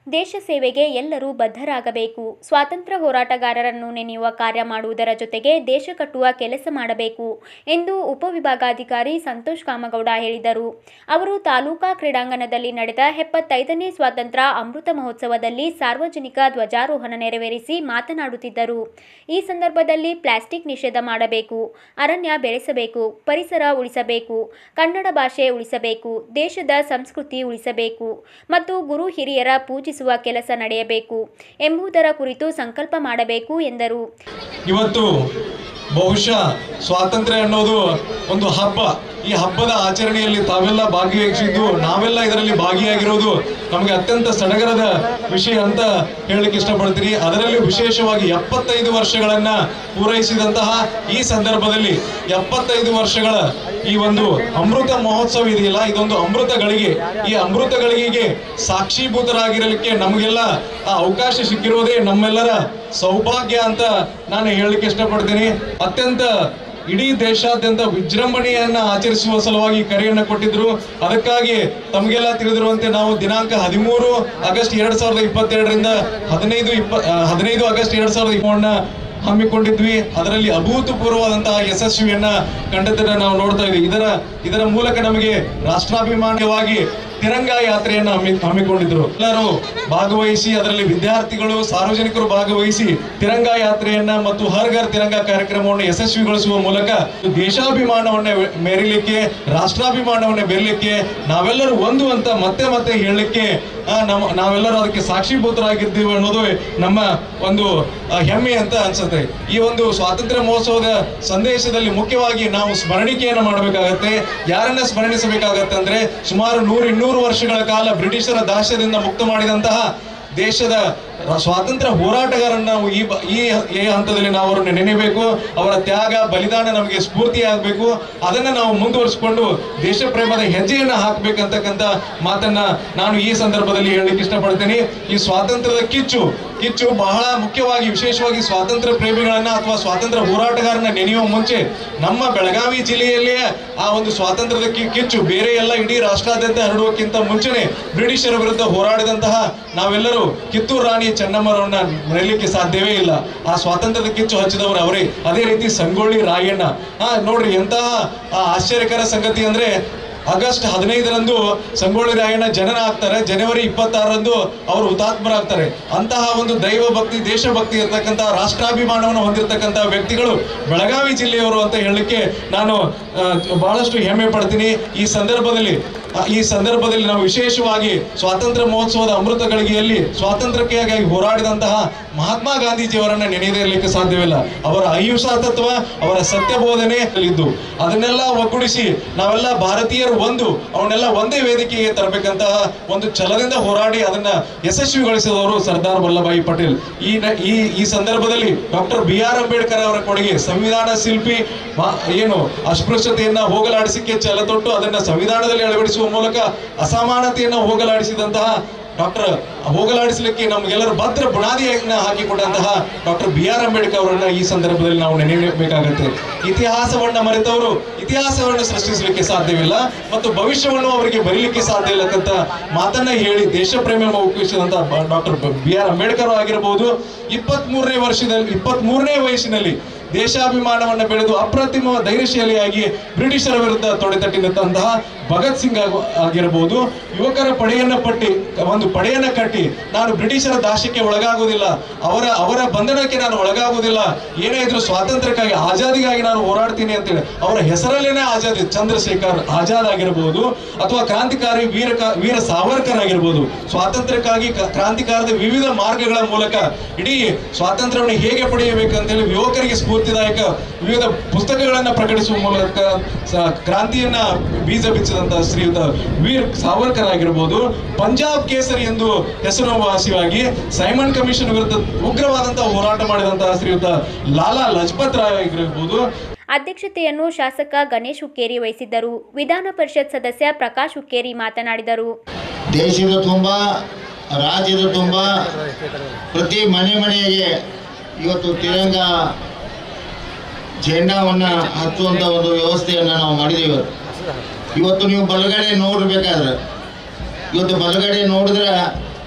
ದೇಶ ಸೇವೆಗೆ ಎಲ್ಲರೂ ಬದ್ಧರಾಗಬೇಕು. ಸ್ವಾತಂತ್ರ್ಯ ಹೋರಾಟಗಾರರನ್ನು ನೆನೆಯುವ ಕಾರ್ಯ ಮಾಡುವುದರ ಜೊತೆಗೆ ದೇಶ ಕಟ್ಟುವ ಕೆಲಸ ಮಾಡಬೇಕು ಎಂದು ಉಪವಿಭಾಗಾಧಿಕಾರಿ ಸಂತೋಷ್ ಕಾಮಗೌಡ ಹೇಳಿದರು. ಅವರು ತಾಲೂಕಾ ಕ್ರೀಡಾಂಗಣದಲ್ಲಿ ನಡೆದ 75ನೇ ಸ್ವಾತಂತ್ರ್ಯ ಅಮೃತ ಮಹೋತ್ಸವದಲ್ಲಿ ಸಾರ್ವಜನಿಕ ಧ್ವಜಾರೋಹಣ ನೆರವೇರಿಸಿ ಮಾತನಾಡುತ್ತಿದ್ದರು. ಈ ಸಂದರ್ಭದಲ್ಲಿ ಪ್ಲಾಸ್ಟಿಕ್ ನಿಷೇಧ ಮಾಡಬೇಕು, ಅರಣ್ಯ ಬೆಳೆಸಬೇಕು, ಪರಿಸರ ಉಳಿಸಬೇಕು, ಕನ್ನಡ ಭಾಷೆ ಉಳಿಸಬೇಕು, ದೇಶದ ಸಂಸ್ಕೃತಿ ಉಳಿಸಬೇಕು ಮತ್ತು ಗುರು ಹಿರಿಯರ ಪೂಜಿಸುವ ಕೆಲಸ ನಡೆಯಬೇಕು ಎಂಬುದರ ಕುರಿತು ಸಂಕಲ್ಪ ಮಾಡಬೇಕು ಎಂದರು. ಇವತ್ತು ಬಹುಶಃ ಸ್ವಾತಂತ್ರ್ಯ ಅನ್ನೋದು ಒಂದು ಹಬ್ಬ. ಈ ಹಬ್ಬದ ಆಚರಣೆಯಲ್ಲಿ ತಾವೆಲ್ಲ ಭಾಗಿಯಾಗಿದ್ದು, ನಾವೆಲ್ಲ ಇದರಲ್ಲಿ ಭಾಗಿಯಾಗಿರೋದು ನಮಗೆ ಅತ್ಯಂತ ಸಡಗರದ ವಿಷಯ ಅಂತ ಹೇಳಲಿಕ್ಕೆ ಇಷ್ಟಪಡ್ತೀನಿ. ಅದರಲ್ಲಿ ವಿಶೇಷವಾಗಿ 75 ವರ್ಷಗಳನ್ನ ಪೂರೈಸಿದಂತಹ ಈ ಸಂದರ್ಭದಲ್ಲಿ 75 ವರ್ಷಗಳ ಈ ಒಂದು ಅಮೃತ ಮಹೋತ್ಸವ ಇದೆಯಲ್ಲ, ಇದೊಂದು ಅಮೃತ ಗಳಿಗೆ. ಈ ಅಮೃತ ಗಳಿಗೆಗೆ ಸಾಕ್ಷೀಭೂತರಾಗಿರಲಿಕ್ಕೆ ನಮಗೆಲ್ಲ ಆ ಅವಕಾಶ ಸಿಕ್ಕಿರೋದೇ ನಮ್ಮೆಲ್ಲರ ಸೌಭಾಗ್ಯ ಅಂತ ನಾನು ಹೇಳಲಿಕ್ಕೆ ಇಷ್ಟಪಡ್ತೀನಿ. ಅತ್ಯಂತ ಇಡೀ ದೇಶಾದ್ಯಂತ ವಿಜೃಂಭಣೆಯನ್ನ ಆಚರಿಸುವ ಸಲುವಾಗಿ ಕರೆಯನ್ನು ಕೊಟ್ಟಿದ್ರು. ಅದಕ್ಕಾಗಿ ತಮಗೆಲ್ಲ ತಿಳಿದಿರುವಂತೆ ನಾವು ದಿನಾಂಕ 13 ಆಗಸ್ಟ್ 2022ರಿಂದ 15 ಆಗಸ್ಟ್ 2023 ಹಮ್ಮಿಕೊಂಡಿದ್ವಿ. ಅದರಲ್ಲಿ ಅಭೂತಪೂರ್ವವಾದಂತಹ ಯಶಸ್ವಿಯನ್ನ ಕಂಡದನ್ನ ನಾವು ನೋಡ್ತಾ ಇದ್ವಿ. ಇದರ ಮೂಲಕ ನಮಗೆ ರಾಷ್ಟ್ರಾಭಿಮಾನವಾಗಿ ತಿರಂಗ ಯಾತ್ರೆಯನ್ನು ಹಮ್ಮಿಕೊಂಡಿದ್ರು. ಎಲ್ಲರೂ ಭಾಗವಹಿಸಿ, ಅದರಲ್ಲಿ ವಿದ್ಯಾರ್ಥಿಗಳು, ಸಾರ್ವಜನಿಕರು ಭಾಗವಹಿಸಿ ತಿರಂಗ ಯಾತ್ರೆಯನ್ನ ಮತ್ತು ಹರ್ ಘರ್ ತಿರಂಗ ಕಾರ್ಯಕ್ರಮವನ್ನು ಯಶಸ್ವಿಗೊಳಿಸುವ ಮೂಲಕ ದೇಶಾಭಿಮಾನವನ್ನ ಮೆರಿಲಿಕ್ಕೆ, ರಾಷ್ಟ್ರಾಭಿಮಾನವನ್ನ ಬೆರಲಿಕ್ಕೆ ನಾವೆಲ್ಲರೂ ಒಂದು ಅಂತ ಮತ್ತೆ ಮತ್ತೆ ಹೇಳಲಿಕ್ಕೆ ನಾವೆಲ್ಲರೂ ಅದಕ್ಕೆ ಸಾಕ್ಷೀಭೂತರಾಗಿದ್ದೀವಿ ಅನ್ನೋದು ನಮ್ಮ ಒಂದು ಹೆಮ್ಮೆ ಅಂತ ಅನ್ಸುತ್ತೆ. ಈ ಒಂದು ಸ್ವಾತಂತ್ರ್ಯ ಮಹೋತ್ಸವದ ಸಂದೇಶದಲ್ಲಿ ಮುಖ್ಯವಾಗಿ ನಾವು ಸ್ಮರಣಿಕೆಯನ್ನು ಮಾಡಬೇಕಾಗತ್ತೆ. ಯಾರನ್ನ ಸ್ಮರಣಿಸಬೇಕಾಗತ್ತೆ ಅಂದ್ರೆ, ಸುಮಾರು 100-200 ವರ್ಷಗಳ ಕಾಲ ಬ್ರಿಟಿಷರ ದಾಸ್ಯದಿಂದ ಮುಕ್ತ ಮಾಡಿದಂತಹ ದೇಶದ ಸ್ವಾತಂತ್ರ್ಯ ಹೋರಾಟಗಾರರನ್ನು ನಾವು ಈ ಹಂತದಲ್ಲಿ ನಾವು ಅವರನ್ನು ನೆನೆಯಬೇಕು. ಅವರ ತ್ಯಾಗ ಬಲಿದಾನ ನಮಗೆ ಸ್ಫೂರ್ತಿಯಾಗಬೇಕು. ಅದನ್ನ ನಾವು ಮುಂದುವರಿಸಿಕೊಂಡು ದೇಶ ಪ್ರೇಮದ ಹೆಜ್ಜೆಯನ್ನು ಹಾಕಬೇಕಂತಕ್ಕಂಥ ಮಾತನ್ನ ನಾನು ಈ ಸಂದರ್ಭದಲ್ಲಿ ಹೇಳಲಿಕ್ಕೆ ಇಷ್ಟಪಡ್ತೀನಿ. ಈ ಸ್ವಾತಂತ್ರ್ಯದ ಕಿಚ್ಚು ಬಹಳ ಮುಖ್ಯವಾಗಿ, ವಿಶೇಷವಾಗಿ ಸ್ವಾತಂತ್ರ್ಯ ಪ್ರೇಮಿಗಳನ್ನ ಅಥವಾ ಸ್ವಾತಂತ್ರ್ಯ ಹೋರಾಟಗಾರನ ನೆನೆಯುವ ಮುಂಚೆ ನಮ್ಮ ಬೆಳಗಾವಿ ಜಿಲ್ಲೆಯಲ್ಲಿಯೇ ಆ ಒಂದು ಸ್ವಾತಂತ್ರ್ಯದ ಕಿಚ್ಚು ಬೇರೆ ಎಲ್ಲ ಇಡೀ ರಾಷ್ಟ್ರಾದ್ಯಂತ ಹರಡುವಕ್ಕಿಂತ ಮುಂಚೆನೆ ಬ್ರಿಟಿಷರ ವಿರುದ್ಧ ಹೋರಾಡಿದಂತಹ ನಾವೆಲ್ಲರೂ ಕಿತ್ತೂರು ರಾಣಿ ಚೆನ್ನಮ್ಮರವನ್ನ ಮರೆಯಲಿಕ್ಕೆ ಸಾಧ್ಯವೇ ಇಲ್ಲ. ಆ ಸ್ವಾತಂತ್ರ್ಯದ ಕಿಚ್ಚು ಹಚ್ಚಿದವರು ಅವರೇ. ಅದೇ ರೀತಿ ಸಂಗೊಳ್ಳಿ ರಾಯಣ್ಣ. ನೋಡ್ರಿ ಎಂತಹ ಆಶ್ಚರ್ಯಕರ ಸಂಗತಿ ಅಂದ್ರೆ, ಆಗಸ್ಟ್ 15ರಂದು ಸಂಗೊಳ್ಳಿ ರಾಯಣ್ಣ ಜನನ ಆಗ್ತಾರೆ, ಜನವರಿ 26ರಂದು ಅವರು ಹುತಾತ್ಮರಾಗ್ತಾರೆ. ಅಂತಹ ಒಂದು ದೈವ ಭಕ್ತಿ, ದೇಶಭಕ್ತಿ ಇರ್ತಕ್ಕಂಥ, ರಾಷ್ಟ್ರಾಭಿಮಾನವನ್ನು ಹೊಂದಿರತಕ್ಕಂಥ ವ್ಯಕ್ತಿಗಳು ಬೆಳಗಾವಿ ಜಿಲ್ಲೆಯವರು ಅಂತ ಹೇಳಲಿಕ್ಕೆ ನಾನು ಬಹಳಷ್ಟು ಹೆಮ್ಮೆ ಪಡ್ತೀನಿ. ಈ ಸಂದರ್ಭದಲ್ಲಿ ನಾವು ವಿಶೇಷವಾಗಿ ಸ್ವಾತಂತ್ರ್ಯ ಮಹೋತ್ಸವದ ಅಮೃತ ಗಳಿಗೆಯಲ್ಲಿ ಸ್ವಾತಂತ್ರ್ಯಕ್ಕಾಗಿ ಹೋರಾಡಿದಂತಹ ಮಹಾತ್ಮ ಗಾಂಧೀಜಿಯವರನ್ನ ನೆನೆಯದೇ ಇರಲಿಕ್ಕೆ ಸಾಧ್ಯವಿಲ್ಲ. ಅವರ ಅಹಿಂಸಾ ತತ್ವ, ಅವರ ಸತ್ಯ ಬೋಧನೆ ಇದ್ದು ಅದನ್ನೆಲ್ಲ ಒಗ್ಗೂಡಿಸಿ ನಾವೆಲ್ಲ ಭಾರತೀಯರು ಅವನ್ನೆಲ್ಲ ಒಂದೇ ವೇದಿಕೆಗೆ ತರಬೇಕಂತಹ ಒಂದು ಛಲದಿಂದ ಹೋರಾಡಿ ಅದನ್ನ ಯಶಸ್ವಿಗೊಳಿಸಿದವರು ಸರ್ದಾರ್ ವಲ್ಲಭಾಯಿ ಪಟೇಲ್. ಈ ಸಂದರ್ಭದಲ್ಲಿ ಡಾಕ್ಟರ್ BR ಅಂಬೇಡ್ಕರ್ ಅವರ ಕೊಡುಗೆ, ಸಂವಿಧಾನ ಶಿಲ್ಪಿ, ಏನು ಅಸ್ಪೃಶ್ಯತೆಯನ್ನ ಹೋಗಲಾಡಿಸಿಕೆ ಛಲ ತೊಟ್ಟು ಅದನ್ನ ಸಂವಿಧಾನದಲ್ಲಿ ಅಳವಡಿಸುವ ಮೂಲಕ ಅಸಮಾನತೆಯನ್ನು ಹೋಗಲಾಡಿಸಲಿಕ್ಕೆ ನಮಗೆಲ್ಲರೂ ಭದ್ರ ಬುನಾದಿಯನ್ನ ಹಾಕಿಕೊಟ್ಟಂತಹ ಡಾಕ್ಟರ್ BR ಅಂಬೇಡ್ಕರ್ ಅವರನ್ನ ಈ ಸಂದರ್ಭದಲ್ಲಿ ನಾವು ನೆನೆಯಬೇಕಾಗುತ್ತೆ. ಇತಿಹಾಸವನ್ನ ಮರೆತವರು ಇತಿಹಾಸವನ್ನು ಸೃಷ್ಟಿಸಲಿಕ್ಕೆ ಸಾಧ್ಯವಿಲ್ಲ ಮತ್ತು ಭವಿಷ್ಯವನ್ನು ಅವರಿಗೆ ಬರೀಲಿಕ್ಕೆ ಸಾಧ್ಯ ಇಲ್ಲಕ್ಕಂತ ಮಾತನ್ನ ಹೇಳಿ ದೇಶ ಪ್ರೇಮ ಒಪ್ಪಿಸಿದಂತ ಡಾಕ್ಟರ್ BR ಅಂಬೇಡ್ಕರ್ ಆಗಿರಬಹುದು. 23ನೇ ವಯಸ್ಸಿನಲ್ಲಿ ದೇಶಾಭಿಮಾನವನ್ನು ಬೆಳೆದು ಅಪ್ರತಿಮ ಧೈರ್ಯಶಾಲಿಯಾಗಿ ಬ್ರಿಟಿಷರ ವಿರುದ್ಧ ತೊಡೆತಟ್ಟಿದಂತಹ ಭಗತ್ ಸಿಂಗ್ ಆಗಿರಬಹುದು. ಯುವಕರ ಪಡೆಯನ್ನ ಕಟ್ಟಿ ನಾನು ಬ್ರಿಟಿಷರ ದಾಸ್ಯಕ್ಕೆ ಒಳಗಾಗುವುದಿಲ್ಲ, ಅವರ ಬಂಧನಕ್ಕೆ ನಾನು ಒಳಗಾಗುವುದಿಲ್ಲ, ಏನೇ ಇದ್ರು ಸ್ವಾತಂತ್ರ್ಯಕ್ಕಾಗಿ, ಆಜಾದಿಗಾಗಿ ನಾನು ಹೋರಾಡ್ತೀನಿ ಅಂತೇಳಿ ಅವರ ಹೆಸರಲ್ಲೇನೆ ಆಜಾದಿ, ಚಂದ್ರಶೇಖರ್ ಆಜಾದ್ ಆಗಿರಬಹುದು ಅಥವಾ ಕ್ರಾಂತಿಕಾರಿ ವೀರ ಸಾವರ್ಕರ್ ಆಗಿರ್ಬೋದು. ಸ್ವಾತಂತ್ರ್ಯಕ್ಕಾಗಿ ಕ್ರಾಂತಿಕಾರದ ವಿವಿಧ ಮಾರ್ಗಗಳ ಮೂಲಕ ಇಡೀ ಸ್ವಾತಂತ್ರ್ಯವನ್ನು ಹೇಗೆ ಪಡೆಯಬೇಕಂತೇಳಿ ಯುವಕರಿಗೆ ಸ್ಫೂರ್ತಿದಾಯಕ ವಿವಿಧ ಪುಸ್ತಕಗಳನ್ನು ಪ್ರಕಟಿಸುವ ಮೂಲಕ ಕ್ರಾಂತಿಯನ್ನ ಬೀಜ ಬಿಚ್ಚಿದಂತಹ ಶ್ರೀಯುತ ವೀರ್ ಸಾವರ್ಕರ್ ಆಗಿರಬಹುದು. ಪಂಜಾಬ್ ಕೇಸರಿ ಎಂದು ಹೆಸರುವಾಸಿಯಾಗಿ ಸೈಮನ್ ಕಮಿಷನ್ ವಿರುದ್ಧ ಉಗ್ರವಾದಂತಹ ಹೋರಾಟ ಮಾಡಿದಂತಹ ಶ್ರೀಯುತ ಲಾಲಾ ಲಜಪತ್ ರಾಯ್ ಆಗಿರಬಹುದು. ಅಧ್ಯಕ್ಷತೆಯನ್ನು ಶಾಸಕ ಗಣೇಶ್ ಹುಕ್ಕೇರಿ ವಹಿಸಿದ್ದರು. ವಿಧಾನ ಪರಿಷತ್ ಸದಸ್ಯ ಪ್ರಕಾಶ್ ಹುಕ್ಕೇರಿ ಮಾತನಾಡಿದರು. ದೇಶದ ತುಂಬ, ರಾಜ್ಯದ ತುಂಬ ಪ್ರತಿ ಮನೆಗೆ ಇವತ್ತು ತಿರಂಗ ಜೆಂಡಾವನ್ನು ಹಚ್ಚುವಂಥ ಒಂದು ವ್ಯವಸ್ಥೆಯನ್ನು ನಾವು ಮಾಡಿದ್ದೀವಿ. ಇವತ್ತು ನೀವು ಬಲಗಡೆ ನೋಡಬೇಕಾದ್ರೆ, ಇವತ್ತು ಬಲಗಡೆ ನೋಡಿದ್ರೆ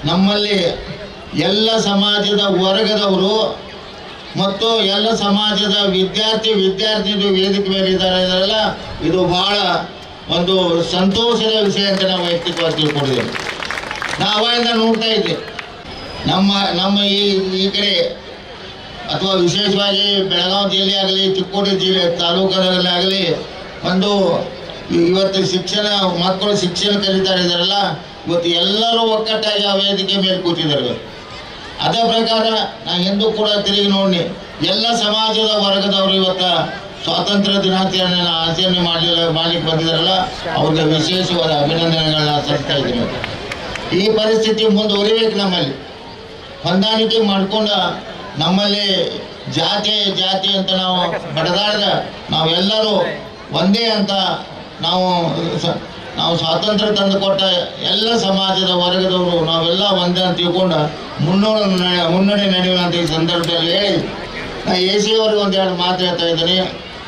ನಮ್ಮಲ್ಲಿ ಎಲ್ಲ ಸಮಾಜದ ವರ್ಗದವರು ಮತ್ತು ಎಲ್ಲ ಸಮಾಜದ ವಿದ್ಯಾರ್ಥಿನಿಗಳು ವೇದಿಕೆ ಮೇಲೆ ಇದ್ದಾರಲ್ಲ, ಇದು ಬಹಳ ಒಂದು ಸಂತೋಷದ ವಿಷಯ ಅಂತ ನಾವು ವೈಯಕ್ತಿಕವಾಗಿ ತಿಳ್ಕೊಂಡಿದ್ದೇವೆ. ನಾವಿಂದ ನೋಡ್ತಾ ಇದ್ದೆ ನಮ್ಮ ಈ ಕಡೆ ಅಥವಾ ವಿಶೇಷವಾಗಿ ಬೆಳಗಾವಿ ಜಿಲ್ಲೆ ಆಗಲಿ, ಚಿಕ್ಕೋಡಿ ಜಿಲ್ಲೆ ತಾಲೂಕಲ್ಲಾಗಲಿ ಒಂದು ಇವತ್ತು ಮಕ್ಕಳು ಶಿಕ್ಷಣ ಕಲಿತಾ ಇದ್ದಾರಲ್ಲ, ಇವತ್ತು ಎಲ್ಲರೂ ಒಕ್ಕಟ್ಟಾಗಿ ಆ ವೇದಿಕೆ ಮೇಲೆ ಕೂತಿದ್ದಾರೆ. ಅದೇ ಪ್ರಕಾರ ನಾನು ಹಿಂದೂ ಕೂಡ ತಿರುಗಿ ನೋಡಿ ಎಲ್ಲ ಸಮಾಜದ ವರ್ಗದವರು ಇವತ್ತು ಸ್ವಾತಂತ್ರ್ಯ ದಿನಾಚರಣೆಯನ್ನು ಆಚರಣೆ ಮಾಡಲಿಕ್ಕೆ ಬಂದಿದ್ದಾರಲ್ಲ, ಅವ್ರಿಗೆ ವಿಶೇಷವಾದ ಅಭಿನಂದನೆಗಳನ್ನ ಸಲ್ಲಿಸ್ತಾ ಇದ್ದೀನಿ. ಈ ಪರಿಸ್ಥಿತಿ ಮುಂದುವರಿಬೇಕು. ನಮ್ಮಲ್ಲಿ ಹೊಂದಾಣಿಕೆ ಮಾಡ್ಕೊಂಡು ನಮ್ಮಲ್ಲಿ ಜಾತಿ ಅಂತ ನಾವು ಬಡದಾಡಿದ ನಾವೆಲ್ಲರೂ ಒಂದೇ ಅಂತ ನಾವು ಸ್ವಾತಂತ್ರ್ಯ ತಂದು ಕೊಟ್ಟ ಎಲ್ಲ ಸಮಾಜದ ವರ್ಗದವರು ನಾವೆಲ್ಲ ಒಂದೇ ಅಂತ ತಿಳ್ಕೊಂಡು ಮುನ್ನಡೆ ನಡೆಯುವಂಥ ಈ ಸಂದರ್ಭದಲ್ಲಿ ಹೇಳಿ ನಾನು AC ಅವ್ರಿಗೆ ಒಂದೆರಡು ಮಾತು ಹೇಳ್ತಾ ಇದ್ದೀನಿ.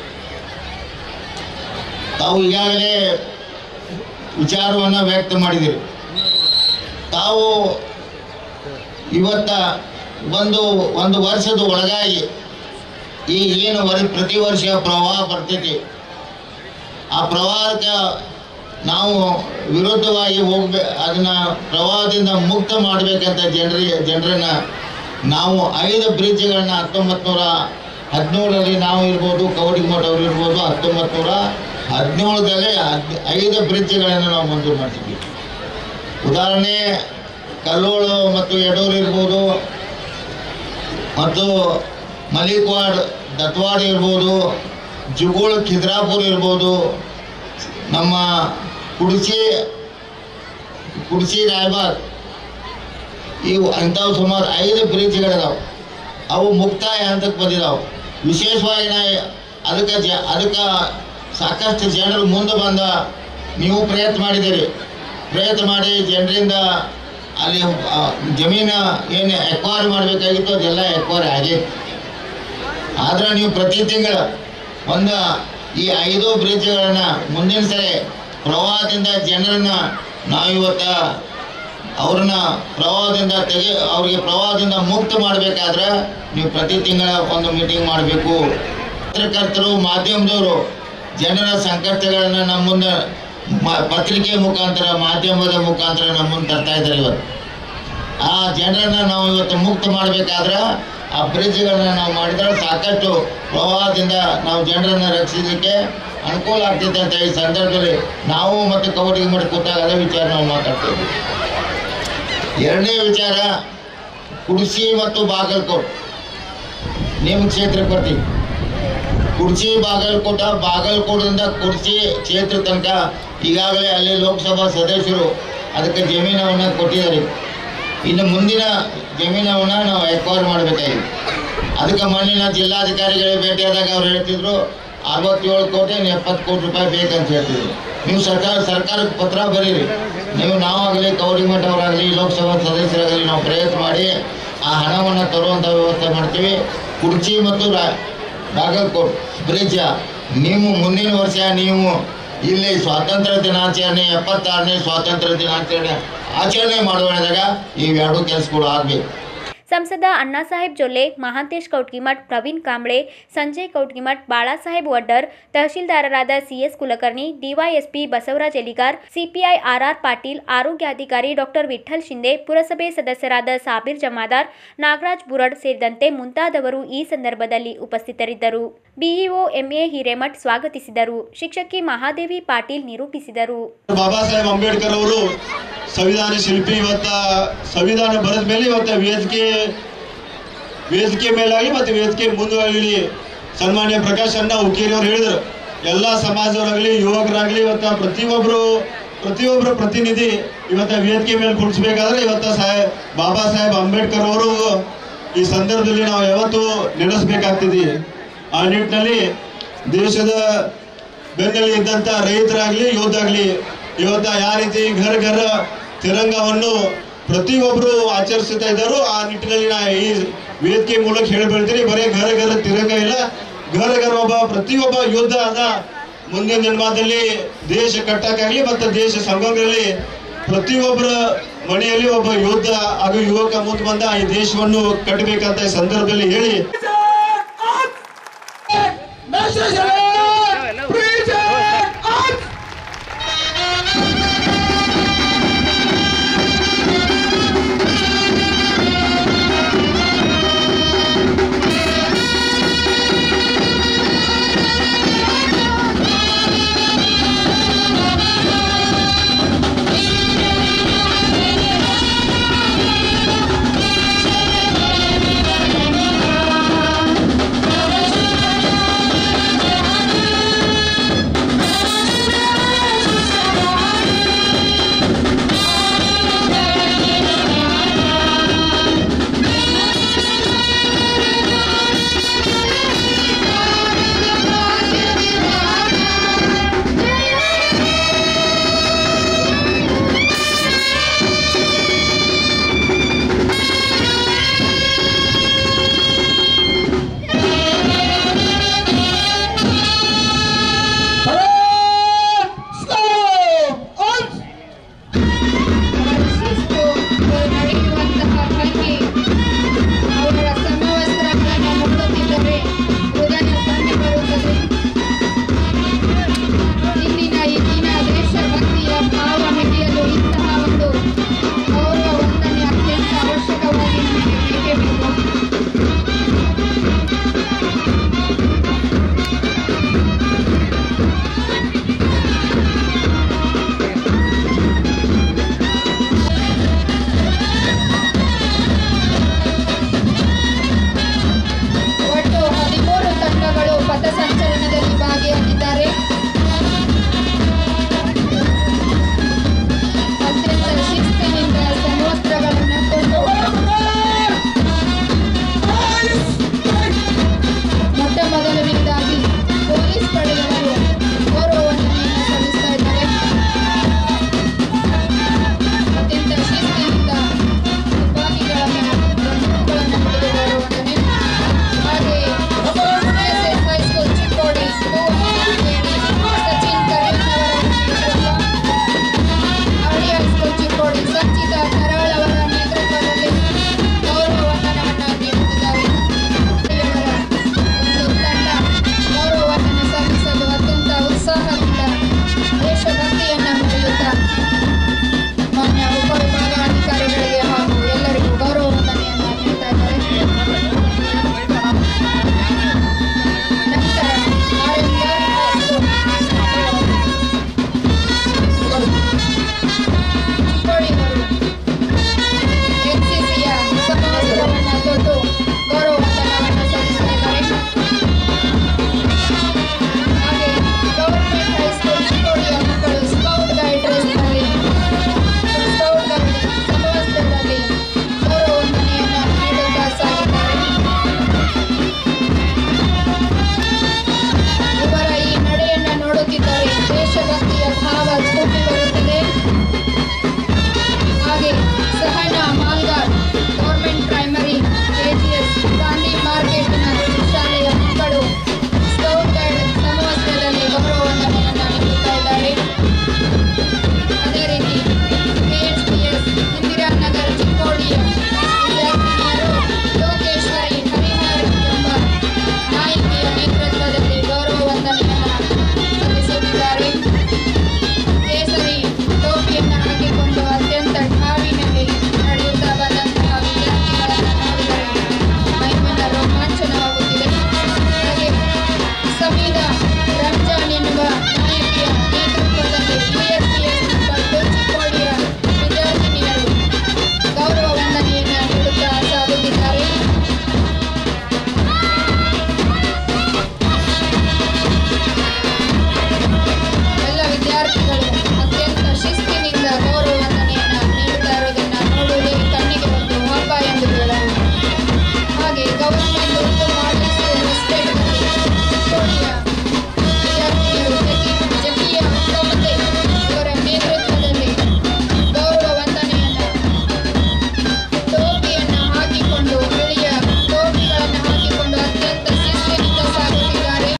ತಾವು ಈಗಾಗಲೇ ವಿಚಾರವನ್ನು ವ್ಯಕ್ತ ಮಾಡಿದ್ದೀರಿ. ತಾವು ಇವತ್ತ ಒಂದು ವರ್ಷದ ಒಳಗಾಗಿ ಈ ಏನು ಪ್ರತಿ ವರ್ಷ ಪ್ರವಾಹ ಬರ್ತೈತಿ, ಆ ಪ್ರವಾಹಕ್ಕೆ ನಾವು ವಿರುದ್ಧವಾಗಿ ಅದನ್ನ ಪ್ರವಾಹದಿಂದ ಮುಕ್ತ ಮಾಡಬೇಕಂತ ಜನರನ್ನ ನಾವು 5 ಬ್ರಿಡ್ಜ್ಗಳನ್ನ 1917ರಲ್ಲಿ ನಾವು ಇರ್ಬೋದು, ಕವಡಿಮಠ ಅವರು ಇರ್ಬೋದು, 1917ರಲ್ಲಿ 5 ಬ್ರಿಡ್ಜ್ಗಳನ್ನು ನಾವು ಮಂಜೂರು ಮಾಡ್ತಿದ್ವಿ. ಉದಾಹರಣೆ ಕಲ್ಲೋಳು ಮತ್ತು ಯಡೂರು ಇರ್ಬೋದು, ಮತ್ತು ಮಲಿಕ್ವಾಡ್ ದತ್ವಾಡ್ ಇರ್ಬೋದು, ಜುಗೋಳ್ ಖಿದ್ರಾಪುರ ಇರ್ಬೋದು, ನಮ್ಮ ಕುಡ್ಸಿ ರಾಯಬಾಗ್, ಇವು ಅಂಥವು ಸುಮಾರು 5 ಬ್ರಿಡ್ಜ್ಗಳಿದಾವೆ. ಅವು ಮುಕ್ತಾಯ ಹಂತಕ್ಕೆ ಬಂದಿದ್ದಾವೆ. ವಿಶೇಷವಾಗಿ ಅದಕ್ಕೆ ಸಾಕಷ್ಟು ಜನರು ಮುಂದೆ ಬಂದ ನೀವು ಪ್ರಯತ್ನ ಮಾಡಿದ್ದೀರಿ. ಪ್ರಯತ್ನ ಮಾಡಿ ಜನರಿಂದ ಅಲ್ಲಿ ಜಮೀನು ಏನು ಎಕ್ವೈರ್ ಮಾಡಬೇಕಾಗಿತ್ತು ಅದೆಲ್ಲ ಎಕ್ವೈರ್ ಆಗೈತೆ. ಆದರೆ ನೀವು ಪ್ರತಿ ತಿಂಗಳು ಈ 5 ಬ್ರಿಡ್ಜ್ಗಳನ್ನು ಮುಂದಿನ ಸರಿ ಪ್ರವಾಹದಿಂದ ಜನರನ್ನ ನಾವಿವತ್ತು ಅವ್ರನ್ನ ಅವ್ರಿಗೆ ಪ್ರವಾಹದಿಂದ ಮುಕ್ತ ಮಾಡಬೇಕಾದ್ರೆ ನೀವು ಪ್ರತಿ ತಿಂಗಳ ಒಂದು ಮೀಟಿಂಗ್ ಮಾಡಬೇಕು. ಪತ್ರಕರ್ತರು, ಮಾಧ್ಯಮದವರು ಜನರ ಸಂಕಷ್ಟಗಳನ್ನು ನಮ್ಮ ಮುಂದೆ ಪತ್ರಿಕೆ ಮುಖಾಂತರ, ಮಾಧ್ಯಮದ ಮುಖಾಂತರ ನಮ್ಮ ಮುಂದೆ ತರ್ತಾ ಇದ್ದಾರೆ. ಇವತ್ತು ಆ ಜನರನ್ನ ನಾವು ಇವತ್ತು ಮುಕ್ತ ಮಾಡಬೇಕಾದ್ರೆ ಆ ಬ್ರಿಡ್ಜ್ಗಳನ್ನ ನಾವು ಮಾಡಿದ್ರೆ ಸಾಕಷ್ಟು ಪ್ರವಾಹದಿಂದ ನಾವು ಜನರನ್ನು ರಕ್ಷಿಸಲಿಕ್ಕೆ ಅನುಕೂಲ ಆಗ್ತೈತೆ ಅಂತ ಈ ಸಂದರ್ಭದಲ್ಲಿ ನಾವು ಮತ್ತು ಕವಡಿಗೆ ಮಾಡಿ ಕೂತಾಗ ಅದೇ ವಿಚಾರ ನಾವು ಮಾತಾಡ್ತೇವೆ. ಎರಡನೇ ವಿಚಾರ, ಕುಡ್ಸಿ ಮತ್ತು ಬಾಗಲಕೋಟೆ ನೇಮ ಕ್ಷೇತ್ರಕ್ಕೆ ಬರ್ತೀವಿ. ಕುಡ್ಸಿ ಬಾಗಲಕೋಟದಿಂದ ಕುಡ್ಸಿ ಕ್ಷೇತ್ರ ತನಕ ಈಗಾಗಲೇ ಅಲ್ಲಿ ಲೋಕಸಭಾ ಸದಸ್ಯರು ಅದಕ್ಕೆ ಜಮೀನವನ್ನು ಕೊಟ್ಟಿದ್ದಾರೆ. ಇನ್ನು ಮುಂದಿನ ಜಮೀನವನ್ನು ನಾವು ಎಕ್ವೈರ್ ಮಾಡಬೇಕಾಗಿದೆ. ಅದಕ್ಕೆ ಮೊನ್ನೆ ಜಿಲ್ಲಾಧಿಕಾರಿಗಳಿಗೆ ಭೇಟಿಯಾದಾಗ ಅವ್ರು ಹೇಳ್ತಿದ್ರು 67 ಕೋಟಿ 70 ಕೋಟಿ ರೂಪಾಯಿ ಬೇಕಂತ ಹೇಳ್ತಿದ್ರು. ನೀವು ಸರ್ಕಾರಕ್ಕೆ ಪತ್ರ ಬರೀರಿ. ನಾವಾಗಲಿ ಕವಡಿಮಠ ಅವರಾಗಲಿ ಲೋಕಸಭಾ ಸದಸ್ಯರಾಗಲಿ ನಾವು ಪ್ರಯತ್ನ ಮಾಡಿ ಆ ಹಣವನ್ನು ತರುವಂಥ ವ್ಯವಸ್ಥೆ ಮಾಡ್ತೀವಿ. ಕುಡ್ಚಿ ಮತ್ತು ಬಾಗಲಕೋಟೆ ಬ್ರಿಡ್ಜ್ ನೀವು ಮುಂದಿನ ವರ್ಷ ನೀವು ಇಲ್ಲಿ ಸ್ವಾತಂತ್ರ್ಯ ದಿನಾಚರಣೆ 76ನೇ ಸ್ವಾತಂತ್ರ್ಯ ದಿನಾಚರಣೆ ಆಚರಣೆ ಮಾಡುವಾಗ ಇವೆರಡೂ ಕೆಲಸಗಳು ಆಗಬೇಕು. ಸಂಸದ ಅಣ್ಣಾಸಾಹೇಬ್ ಜೊಲ್ಲೆ, ಮಹಾಂತೇಶ್ ಕೌಟ್ಗಿಮಠ್, ಪ್ರವೀಣ್ ಕಾಂಬ್ಳೆ, ಸಂಜಯ್ ಕೌಟ್ಗಿಮಠ್, ಬಾಳಾಸಾಹೇಬ್ ವಡ್ಡರ್, ತಹಶೀಲ್ದಾರರಾದ C S Kulkarni, DYSP Basavaraj Eligar, CPI RR Patil, ಆರೋಗ್ಯಾಧಿಕಾರಿ ಡಾಕ್ಟರ್ ವಿಠ್ಠಲ್ ಶಿಂದೆ, ಪುರಸಭೆ ಸದಸ್ಯರಾದ ಸಾಬೀರ್ ಜಮಾದಾರ್, ನಾಗರಾಜ್ ಬುರಡ್ ಸೇರಿದಂತೆ ಮುಂತಾದವರು ಈ ಸಂದರ್ಭದಲ್ಲಿ ಉಪಸ್ಥಿತರಿದ್ದರು. ಬಿಇಒ ಎಂಎ ಹಿರೇಮಠ್ ಸ್ವಾಗತಿಸಿದರು. ಶಿಕ್ಷಕಿ ಮಹಾದೇವಿ ಪಾಟೀಲ್ ನಿರೂಪಿಸಿದರು. ಬಾಬಾ ಸಾಹೇಬ್ ಅಂಬೇಡ್ಕರ್ ಅವರು ಸಂವಿಧಾನ ಶಿಲ್ಪಿ. ಇವತ್ತ ಸಂವಿಧಾನ ಬರೆದ ಮೇಲೆ ಇವತ್ತು ವೇದಿಕೆ ಮೇಲಾಗಲಿ ಮತ್ತು ವೇದಿಕೆ ಮುಂದುವರಲಿ ಸನ್ಮಾನ್ಯ ಪ್ರಕಾಶ್ ಅಣ್ಣ ಹುಕ್ಕೇರಿ ಅವರು ಹೇಳಿದರು, ಎಲ್ಲ ಸಮಾಜದವರಾಗಲಿ ಯುವಕರಾಗಲಿ ಇವತ್ತು ಪ್ರತಿಯೊಬ್ಬರ ಪ್ರತಿನಿಧಿ ಇವತ್ತು ವೇದಿಕೆ ಮೇಲೆ ಕುಳಿಸಬೇಕಾದ್ರೆ ಇವತ್ತು ಬಾಬಾ ಸಾಹೇಬ್ ಅಂಬೇಡ್ಕರ್ ಅವರು ಈ ಸಂದರ್ಭದಲ್ಲಿ ನಾವು ಯಾವತ್ತೂ ನೆನೆಸ್ಬೇಕಾಗ್ತಿದೆ. ಆ ನಿಟ್ಟಿನಲ್ಲಿ ದೇಶದ ಬೆನ್ನಲ್ಲಿ ಇದ್ದಂಥ ರೈತರಾಗಲಿ ಯೋಧಾಗಲಿ ಇವತ್ತು ಯಾವ ರೀತಿ ಘರ ತಿರಂಗವನ್ನು ಪ್ರತಿಯೊಬ್ಬರು ಆಚರಿಸ್ತಾ ಇದ್ದಾರೋ ಆ ನಿಟ್ಟಿನಲ್ಲಿ ನಾ ಈ ವೇದಿಕೆ ಮೂಲಕ ಹೇಳಿಬಿಡ್ತೀನಿ. ಬರೀ ಘರ ತಿರಂಗ ಇಲ್ಲ, ಘರ ಪ್ರತಿಯೊಬ್ಬ ಯೋಧ ಅದ ಮುಂದಿನ ದಿನಮಾನದಲ್ಲಿ ದೇಶ ಕಟ್ಟಕ್ಕಾಗಲಿ ಮತ್ತು ದೇಶ ಸಂಘಗಳಲ್ಲಿ ಪ್ರತಿಯೊಬ್ಬರ ಮನೆಯಲ್ಲಿ ಒಬ್ಬ ಯೋಧ ಹಾಗೂ ಯುವಕ ಮುಂದೆ ಬಂದ ಈ ದೇಶವನ್ನು ಕಟ್ಟಬೇಕಂತ ಈ ಸಂದರ್ಭದಲ್ಲಿ ಹೇಳಿ